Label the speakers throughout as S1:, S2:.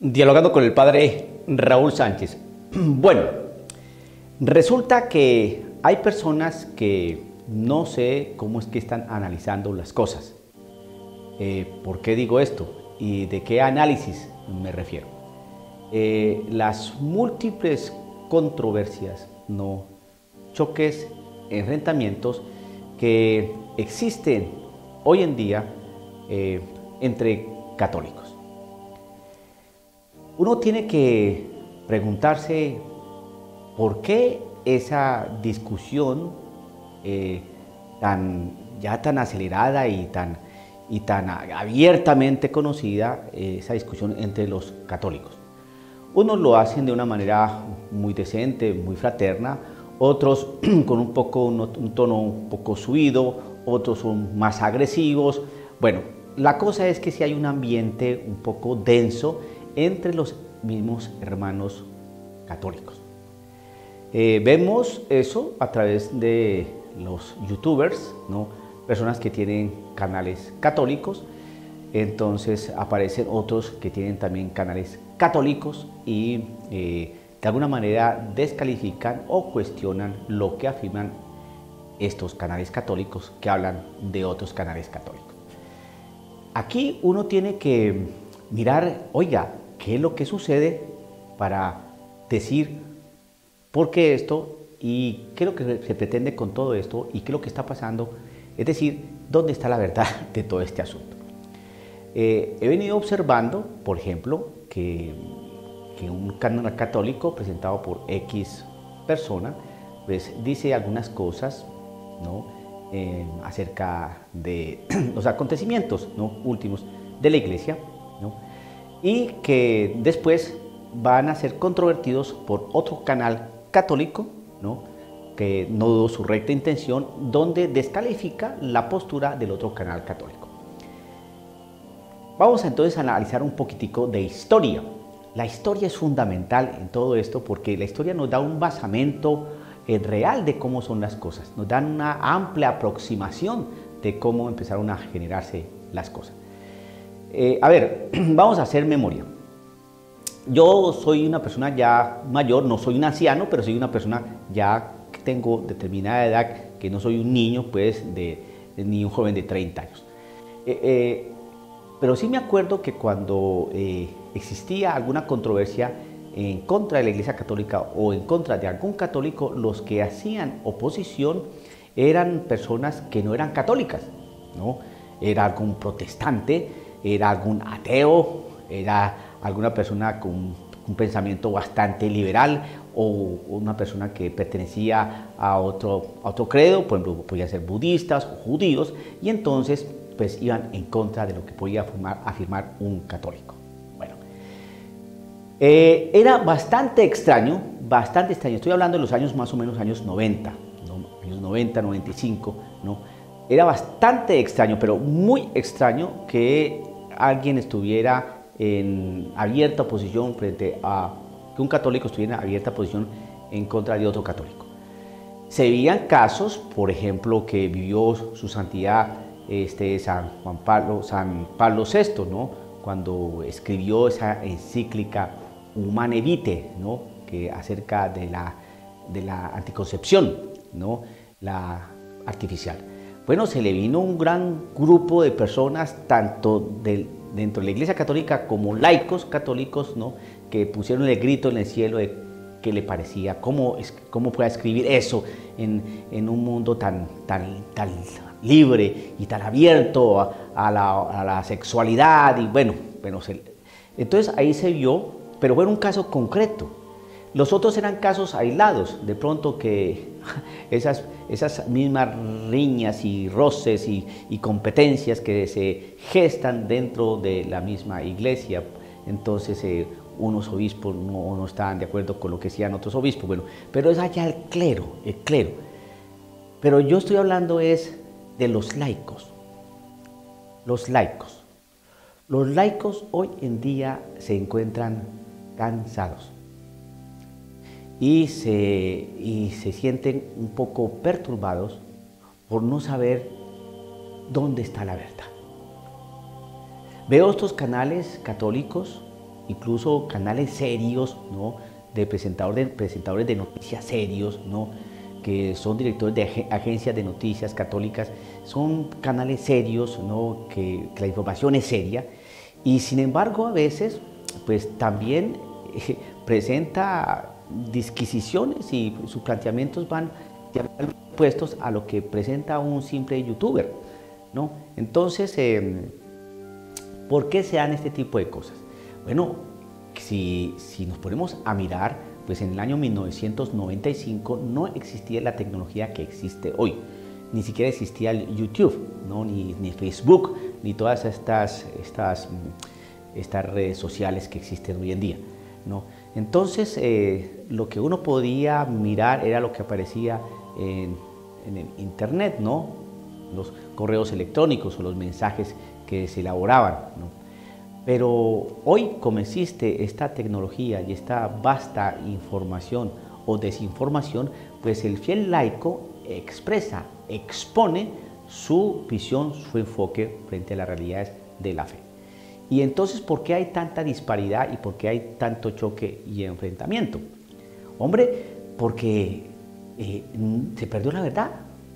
S1: Dialogando con el padre Raúl Sánchez. Bueno, resulta que hay personas que no sé cómo es que están analizando las cosas. ¿Por qué digo esto? ¿Y de qué análisis me refiero? Las múltiples controversias, no choques, enfrentamientos que existen hoy en día entre católicos. Uno tiene que preguntarse por qué esa discusión tan acelerada y tan abiertamente conocida, esa discusión entre los católicos. Unos lo hacen de una manera muy decente, muy fraterna, otros con un tono un poco subido, otros son más agresivos. Bueno, la cosa es que si hay un ambiente un poco denso entre los mismos hermanos católicos. Vemos eso a través de los youtubers, ¿no? Personas que tienen canales católicos, entonces aparecen otros que tienen también canales católicos y de alguna manera descalifican o cuestionan lo que afirman estos canales católicos que hablan de otros canales católicos. Aquí uno tiene que mirar, oiga, ¿qué es lo que sucede para decir por qué esto y qué es lo que se pretende con todo esto y qué es lo que está pasando? Es decir, ¿dónde está la verdad de todo este asunto? He venido observando, por ejemplo, que un canal católico presentado por X persona, pues dice algunas cosas, ¿no? Acerca de los acontecimientos, ¿no? últimos de la iglesia, ¿no? Y que después van a ser controvertidos por otro canal católico, ¿no? Que no dudó su recta intención, donde descalifica la postura del otro canal católico. Vamos entonces a analizar un poquitico de historia. La historia es fundamental en todo esto porque la historia nos da un basamento real de cómo son las cosas, nos da una amplia aproximación de cómo empezaron a generarse las cosas. Vamos a hacer memoria. Yo soy una persona ya mayor, no soy un anciano, pero soy una persona ya que tengo determinada edad, que no soy un niño, pues, ni un joven de 30 años. Pero sí me acuerdo que cuando existía alguna controversia en contra de la Iglesia Católica o en contra de algún católico, los que hacían oposición eran personas que no eran católicas, ¿no? Era algún protestante, era algún ateo, era alguna persona con un pensamiento bastante liberal o una persona que pertenecía a otro credo, por ejemplo, podían ser budistas o judíos, y entonces pues iban en contra de lo que podía afirmar un católico. Bueno, era bastante extraño, estoy hablando de los años más o menos años 90, ¿no? Años 90, 95, ¿no? Era bastante extraño, pero muy extraño que alguien estuviera en abierta oposición frente a que un católico estuviera en abierta posición en contra de otro católico. Se veían casos, por ejemplo, que vivió su santidad San Pablo VI, ¿no? Cuando escribió esa encíclica Humanae Vitae, ¿no? Que acerca de la anticoncepción, ¿no? La artificial. Bueno, se le vino un gran grupo de personas, tanto dentro de la Iglesia Católica como laicos católicos, ¿no? Que pusieron el grito en el cielo de qué le parecía, cómo puede escribir eso en un mundo tan libre y tan abierto a la sexualidad. Y bueno, entonces ahí se vio, pero fue un caso concreto. Los otros eran casos aislados, de pronto que esas mismas riñas y roces y competencias que se gestan dentro de la misma iglesia, entonces unos obispos no estaban de acuerdo con lo que decían otros obispos, bueno, pero es allá el clero. Pero yo estoy hablando es de los laicos. Los laicos hoy en día se encuentran cansados. Y se sienten un poco perturbados por no saber dónde está la verdad. Veo estos canales católicos incluso canales serios, ¿no? De presentadores de noticias serios, ¿no? Que son directores de agencias de noticias católicas, son canales serios, ¿no? Que la información es seria, y sin embargo a veces pues también presenta disquisiciones y sus planteamientos van opuestos a lo que presenta un simple youtuber, ¿no? Entonces, ¿por qué se dan este tipo de cosas? Bueno, si nos ponemos a mirar, pues en el año 1995 no existía la tecnología que existe hoy. Ni siquiera existía el YouTube, ¿no? ni Facebook, ni todas estas redes sociales que existen hoy en día, ¿no? Entonces, lo que uno podía mirar era lo que aparecía en el internet, ¿no? Los correos electrónicos o los mensajes que se elaboraban, ¿no? Pero hoy, como existe esta tecnología y esta vasta información o desinformación, pues el fiel laico expresa, expone su visión, su enfoque frente a las realidades de la fe. Y entonces, ¿por qué hay tanta disparidad y por qué hay tanto choque y enfrentamiento? Hombre, porque se perdió la verdad.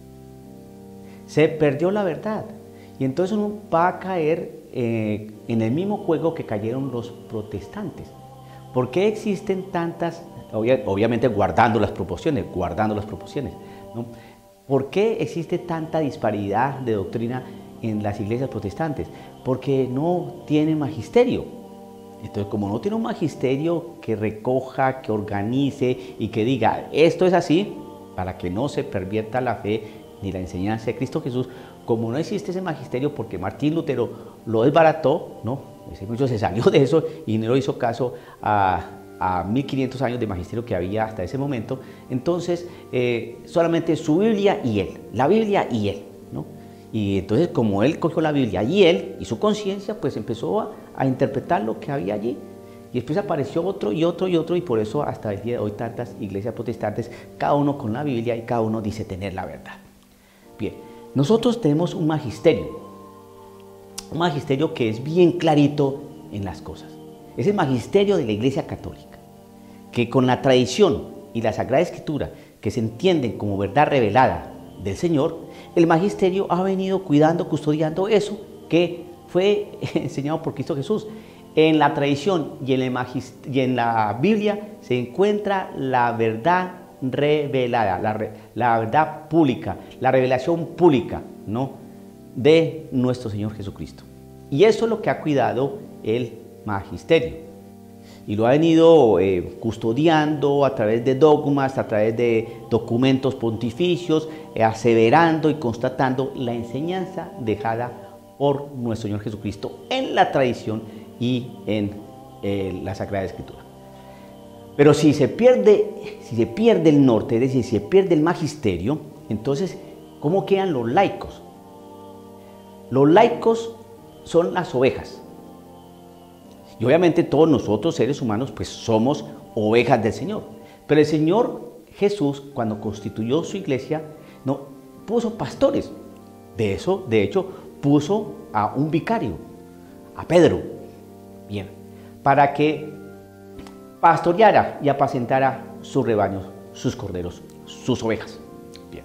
S1: Se perdió la verdad. Y entonces uno va a caer en el mismo juego que cayeron los protestantes. ¿Por qué existen tantas, obviamente guardando las proporciones, ¿no? ¿Por qué existe tanta disparidad de doctrina en las iglesias protestantes? Porque no tienen magisterio. Entonces, como no tiene un magisterio que recoja, que organice y que diga esto es así, para que no se pervierta la fe ni la enseñanza de Cristo Jesús, como no existe ese magisterio porque Martín Lutero lo desbarató, ¿no? Mucho se salió de eso y no hizo caso a 1500 años de magisterio que había hasta ese momento. Entonces, solamente su Biblia y él, la Biblia y él, ¿no? Y entonces, como él cogió la Biblia y él y su conciencia, pues empezó a interpretar lo que había allí. Y después apareció otro y otro y otro, y por eso hasta el día de hoy tantas iglesias protestantes, cada uno con la Biblia y cada uno dice tener la verdad. Bien, nosotros tenemos un magisterio que es bien clarito en las cosas. Es el magisterio de la Iglesia Católica, que con la tradición y la Sagrada Escritura, que se entienden como verdad revelada del Señor, el magisterio ha venido cuidando, custodiando eso que fue enseñado por Cristo Jesús. En la tradición y en la Biblia se encuentra la verdad revelada, la verdad pública, la revelación pública, ¿no? De nuestro Señor Jesucristo. Y eso es lo que ha cuidado el magisterio. Y lo ha venido custodiando a través de dogmas, a través de documentos pontificios, aseverando y constatando la enseñanza dejada por nuestro Señor Jesucristo en la tradición y en la Sagrada Escritura. Pero si se pierde el norte, es decir, si se pierde el magisterio, entonces, ¿cómo quedan los laicos? Los laicos son las ovejas. Y obviamente todos nosotros, seres humanos, pues somos ovejas del Señor. Pero el Señor Jesús, cuando constituyó su iglesia, no puso pastores. De hecho, puso a un vicario, a Pedro, bien, para que pastoreara y apacentara sus rebaños, sus corderos, sus ovejas. Bien.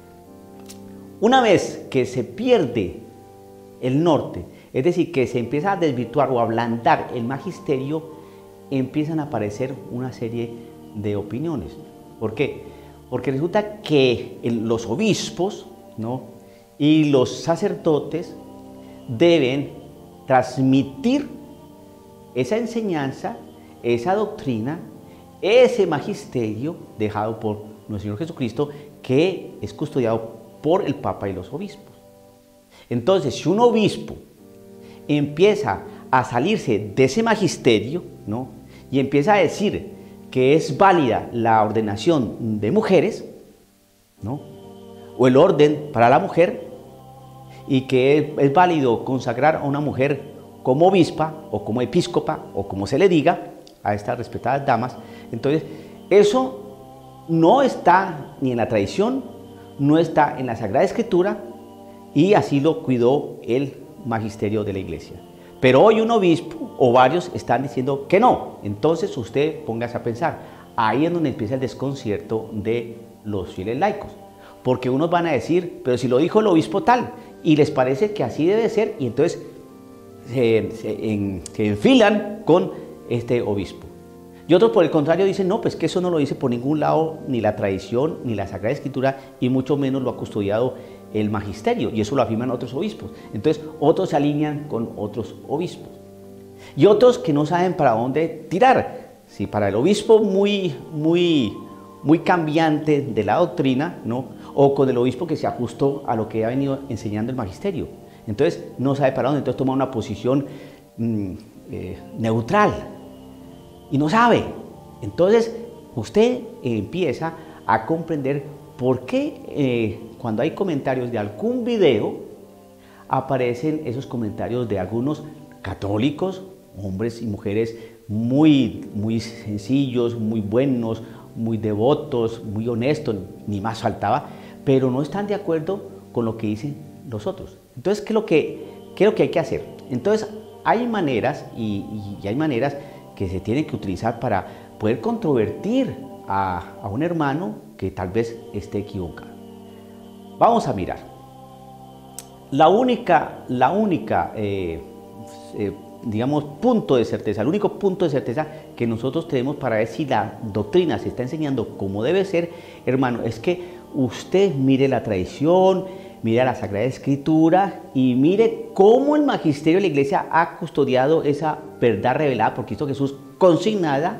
S1: Una vez que se pierde el norte, es decir, que se empieza a desvirtuar o a ablandar el magisterio, empiezan a aparecer una serie de opiniones. ¿Por qué? Porque resulta que los obispos, ¿no?, y los sacerdotes deben transmitir esa enseñanza, esa doctrina, ese magisterio dejado por nuestro Señor Jesucristo, que es custodiado por el Papa y los obispos. Entonces, si un obispo empieza a salirse de ese magisterio, ¿no?, y empieza a decir que es válida la ordenación de mujeres, ¿no?, o el orden para la mujer, y que es válido consagrar a una mujer como obispa o como episcopa o como se le diga a estas respetadas damas, entonces eso no está ni en la tradición, no está en la Sagrada Escritura, y así lo cuidó el magisterio de la Iglesia. Pero hoy un obispo o varios están diciendo que no. Entonces usted póngase a pensar. Ahí es donde empieza el desconcierto de los fieles laicos. Porque unos van a decir, pero si lo dijo el obispo tal, y les parece que así debe ser, y entonces se enfilan con este obispo. Y otros por el contrario dicen, no, pues que eso no lo dice por ningún lado, ni la tradición, ni la Sagrada Escritura, y mucho menos lo ha custodiado el magisterio, y eso lo afirman otros obispos. Entonces otros se alinean con otros obispos. Y otros que no saben para dónde tirar. Si para el obispo muy cambiante de la doctrina, ¿no? O con el obispo que se ajustó a lo que ha venido enseñando el magisterio. Entonces no sabe para dónde, entonces toma una posición neutral. Y no sabe. Entonces usted empieza a comprender por qué cuando hay comentarios de algún video aparecen esos comentarios de algunos católicos, hombres y mujeres muy sencillos, muy buenos, muy devotos, muy honestos, ni más faltaba, pero no están de acuerdo con lo que dicen los otros. Entonces, ¿qué es lo que hay que hacer? Entonces hay maneras y hay maneras que se tienen que utilizar para poder controvertir a un hermano que tal vez esté equivocado. Vamos a mirar. La única digamos, punto de certeza, el único punto de certeza que nosotros tenemos para ver si la doctrina se está enseñando como debe ser, hermano, es que usted mire la tradición, mire la Sagrada Escritura y mire cómo el magisterio de la Iglesia ha custodiado esa verdad revelada por Cristo Jesús, consignada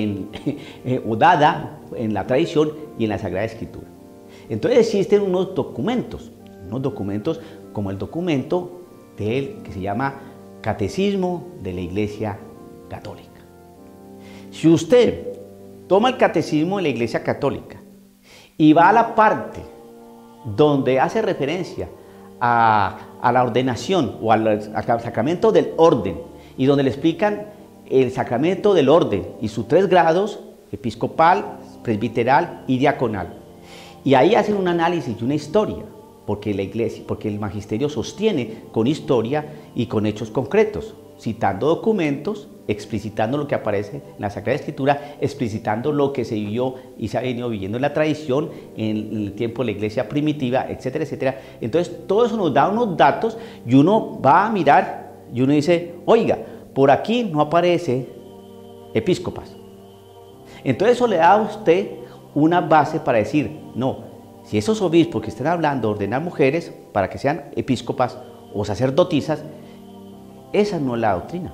S1: o dada en la tradición y en la Sagrada Escritura. Entonces existen unos documentos como el documento que se llama Catecismo de la Iglesia Católica. Si usted toma el Catecismo de la Iglesia Católica y va a la parte donde hace referencia a la ordenación o al sacramento del orden y donde le explican el sacramento del orden y sus 3 grados, episcopal, presbiteral y diaconal, y ahí hacen un análisis y una historia, porque la Iglesia, porque el magisterio sostiene con historia y con hechos concretos, citando documentos, explicitando lo que aparece en la Sagrada Escritura, explicitando lo que se vivió y se ha venido viviendo en la tradición, en el tiempo de la Iglesia primitiva, etcétera, etcétera. Entonces todo eso nos da unos datos y uno va a mirar y uno dice, oiga, por aquí no aparece episcopas. Entonces eso le da a usted una base para decir, no, si esos obispos que están hablando de ordenar mujeres para que sean episcopas o sacerdotisas, esa no es la doctrina.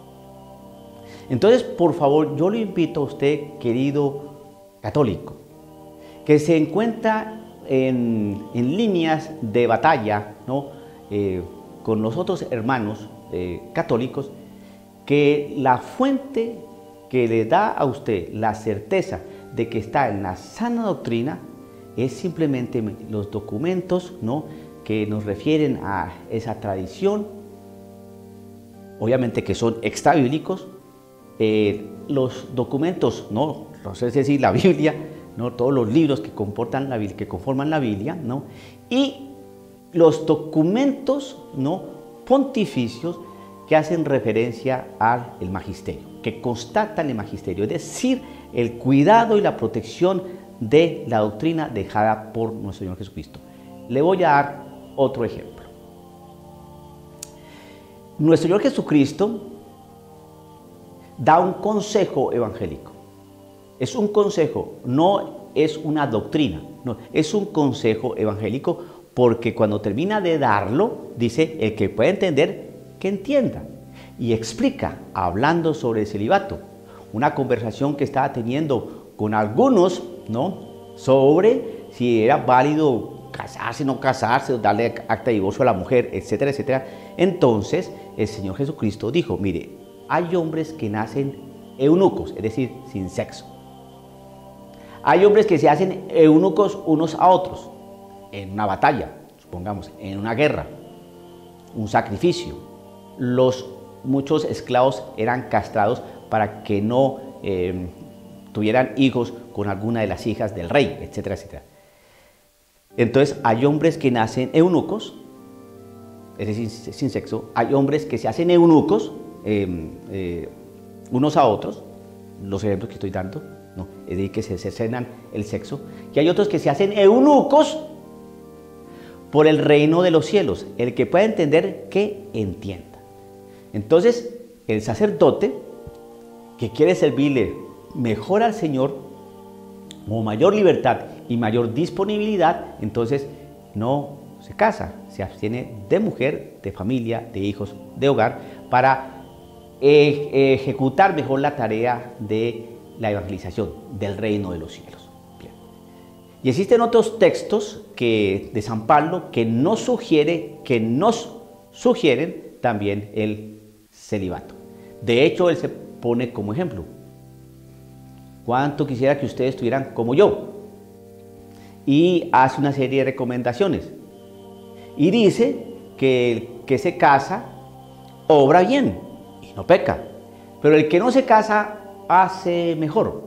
S1: Entonces, por favor, yo le invito a usted, querido católico, que se encuentra en líneas de batalla, ¿no? Con los otros hermanos católicos, que la fuente que le da a usted la certeza de que está en la sana doctrina es simplemente los documentos, ¿no?, que nos refieren a esa tradición, obviamente que son extrabíblicos, los documentos, no es decir, la Biblia, ¿no?, todos los libros que conforman la Biblia, ¿no?, y los documentos, ¿no?, pontificios que hacen referencia al magisterio, que constatan el magisterio, es decir, el cuidado y la protección de la doctrina dejada por nuestro Señor Jesucristo. Le voy a dar otro ejemplo. Nuestro Señor Jesucristo da un consejo evangélico. Es un consejo, no es una doctrina, no, es un consejo evangélico, porque cuando termina de darlo, dice, el que pueda entender, que entienda. Y explica, hablando sobre el celibato, una conversación que estaba teniendo con algunos, ¿no?, sobre si era válido casarse, no casarse, darle acta de divorcio a la mujer, etcétera, etcétera. Entonces, el Señor Jesucristo dijo, mire, hay hombres que nacen eunucos, es decir, sin sexo. Hay hombres que se hacen eunucos unos a otros, en una batalla, supongamos, en una guerra, un sacrificio. Muchos esclavos eran castrados para que no tuvieran hijos con alguna de las hijas del rey, etcétera, etcétera. Entonces hay hombres que nacen eunucos, es decir, sin sexo, hay hombres que se hacen eunucos unos a otros, los ejemplos que estoy dando, ¿no? Es decir, que se cercenan el sexo, y hay otros que se hacen eunucos por el reino de los cielos. El que pueda entender, que entienda. Entonces, el sacerdote que quiere servirle mejor al Señor, o mayor libertad y mayor disponibilidad, entonces no se casa, se abstiene de mujer, de familia, de hijos, de hogar, para ejecutar mejor la tarea de la evangelización del reino de los cielos. Bien. Y existen otros textos de San Pablo que nos sugieren también el celibato. De hecho, él se pone como ejemplo: cuánto quisiera que ustedes estuvieran como yo. Y hace una serie de recomendaciones. Y dice que el que se casa obra bien y no peca, pero el que no se casa hace mejor.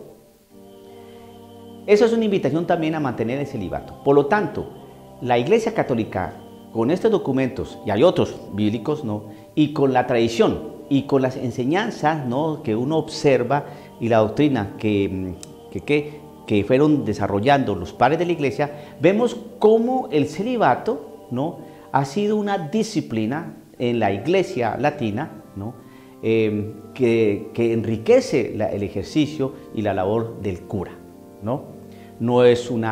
S1: Eso es una invitación también a mantener el celibato. Por lo tanto, la Iglesia Católica, con estos documentos, y hay otros bíblicos, ¿no?, y con la tradición y con las enseñanzas, ¿no?, que uno observa, y la doctrina que fueron desarrollando los padres de la Iglesia, vemos cómo el celibato, ¿no?, ha sido una disciplina en la Iglesia latina, ¿no?, que enriquece el ejercicio y la labor del cura, ¿no? No es un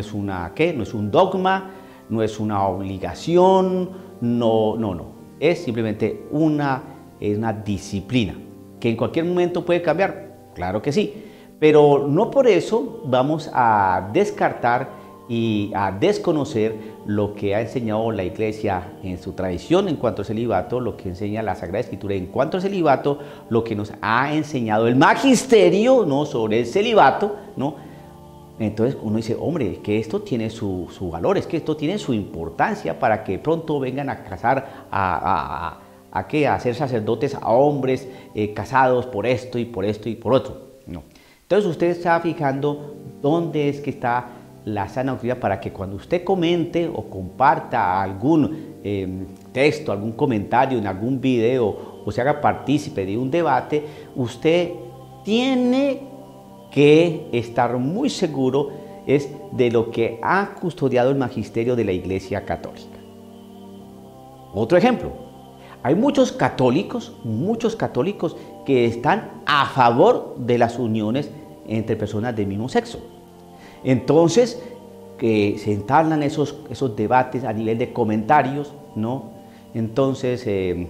S1: dogma, no es una obligación, no. Es simplemente una disciplina que en cualquier momento puede cambiar, claro que sí, pero no por eso vamos a descartar y a desconocer lo que ha enseñado la Iglesia en su tradición en cuanto al celibato, lo que enseña la Sagrada Escritura en cuanto al celibato, lo que nos ha enseñado el magisterio, ¿no?, sobre el celibato, ¿no? Entonces uno dice, hombre, que esto tiene su valor, es que esto tiene su importancia para que pronto vengan a casar a ser sacerdotes a hombres casados por esto y por esto y por otro. No. Entonces usted está fijando dónde es que está la sana doctrina, para que cuando usted comente o comparta algún texto, algún comentario en algún video, o se haga partícipe de un debate, usted tiene que estar muy seguro de lo que ha custodiado el magisterio de la Iglesia Católica. Otro ejemplo: hay muchos católicos que están a favor de las uniones entre personas del mismo sexo. Entonces, que se entablan esos debates a nivel de comentarios, ¿no? Entonces,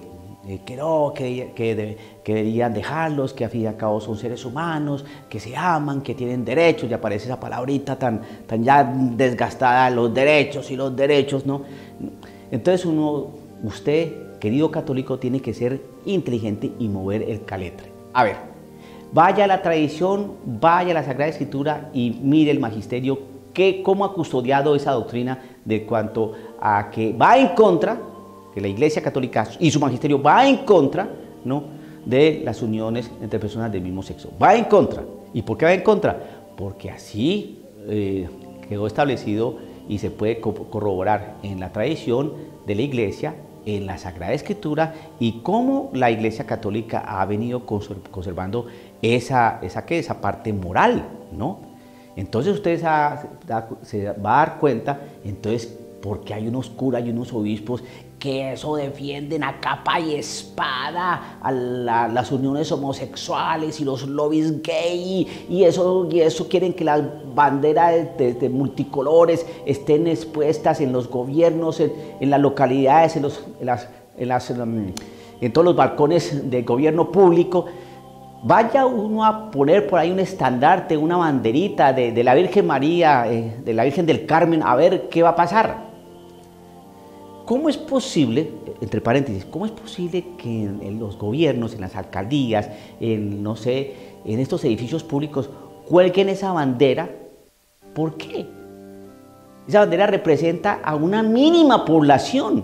S1: que deberían dejarlos, que al fin y al cabo son seres humanos, que se aman, que tienen derechos, y aparece esa palabrita tan ya desgastada, los derechos, ¿no? Entonces usted, querido católico, tiene que ser inteligente y mover el caletre. A ver, vaya a la tradición, vaya a la Sagrada Escritura y mire el magisterio, cómo ha custodiado esa doctrina, de cuanto a que va en contra, que la Iglesia Católica y su magisterio va en contra, ¿no?, de las uniones entre personas del mismo sexo. Va en contra. ¿Y por qué va en contra? Porque así quedó establecido y se puede corroborar en la tradición de la Iglesia, en la Sagrada Escritura, y cómo la Iglesia Católica ha venido conservando esa parte moral, ¿no? Entonces usted se va a dar cuenta, entonces, porque hay unos curas y unos obispos que eso defienden a capa y espada a las uniones homosexuales y los lobbies gay, y eso quieren que las banderas de multicolores estén expuestas en los gobiernos, en las localidades, en todos los balcones del gobierno público. Vaya uno a poner por ahí un estandarte, una banderita de la Virgen María, de la Virgen del Carmen, a ver qué va a pasar. ¿Cómo es posible, entre paréntesis, cómo es posible que en los gobiernos, en las alcaldías, en estos edificios públicos, cuelguen esa bandera? ¿Por qué? Esa bandera representa a una mínima población.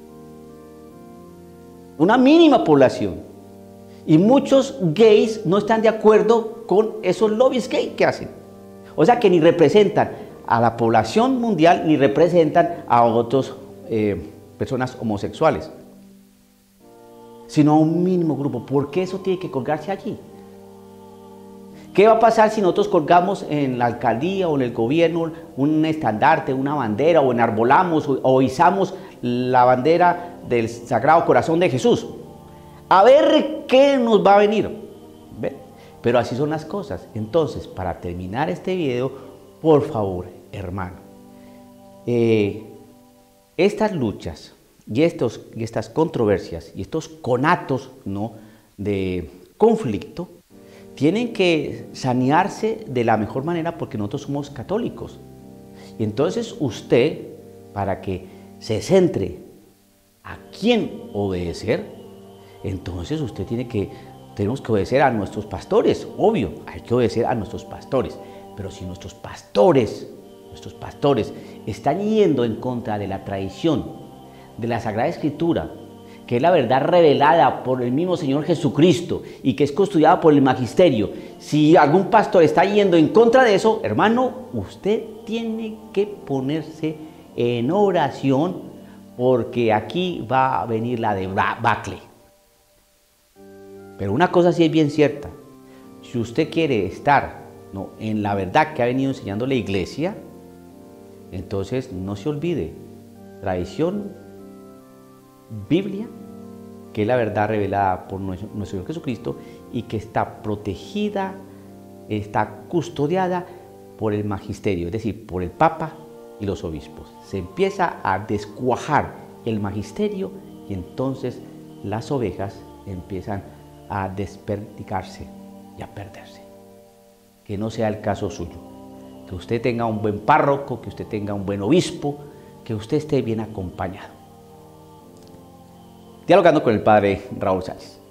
S1: Una mínima población. Y muchos gays no están de acuerdo con esos lobbies gay que hacen. O sea que ni representan a la población mundial, ni representan a otros personas homosexuales, sino a un mínimo grupo. ¿Por qué eso tiene que colgarse allí? ¿Qué va a pasar si nosotros colgamos en la alcaldía o en el gobierno un estandarte, una bandera, o enarbolamos o izamos la bandera del Sagrado Corazón de Jesús? A ver qué nos va a venir. ¿Ve? Pero así son las cosas. Entonces, para terminar este video, por favor, hermano, estas luchas y estas controversias y estos conatos, ¿no?, de conflicto tienen que sanearse de la mejor manera, porque nosotros somos católicos. Y entonces usted, para que se a quién obedecer, entonces usted tenemos que obedecer a nuestros pastores, obvio, hay que obedecer a nuestros pastores. Pero si nuestros pastores están yendo en contra de la tradición, de la Sagrada Escritura, que es la verdad revelada por el mismo Señor Jesucristo y que es custodiada por el magisterio, si algún pastor está yendo en contra de eso, hermano, usted tiene que ponerse en oración, porque aquí va a venir la debacle. Pero una cosa sí es bien cierta: si usted quiere estar, ¿no?, en la verdad que ha venido enseñando la Iglesia, entonces no se olvide, tradición, Biblia, que es la verdad revelada por nuestro Señor Jesucristo y que está protegida, está custodiada por el magisterio, es decir, por el Papa y los obispos. Se empieza a descuajar el magisterio y entonces las ovejas empiezan a desperdicarse y a perderse. Que no sea el caso suyo. Que usted tenga un buen párroco, que usted tenga un buen obispo, que usted esté bien acompañado. Dialogando con el padre Raúl Sáenz.